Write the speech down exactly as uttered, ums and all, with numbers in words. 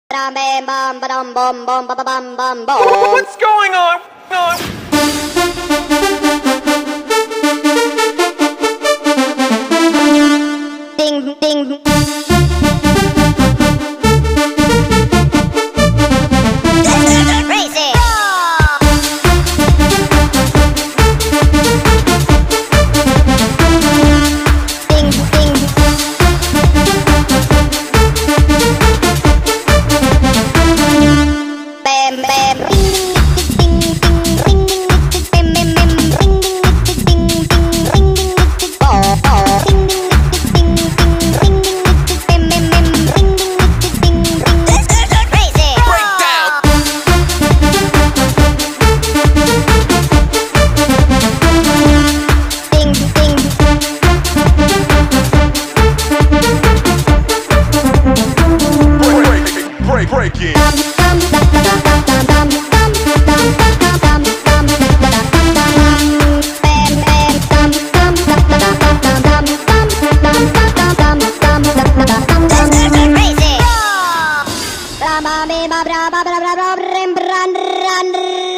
What's going on? Ding, ding. Crazy. Ding, ding. Bam, bam. Ding, ding, ding, ring, ding, bam, bam, bam, ring, ding, ding, ding, ring, ding, oh, oh, ring, ding, ding, ding, ring, ding, bam, bam, bam, ring, ding, ding, ding. Crazy. Breakdown. Ding, ding. Break, break, break it. Crazy.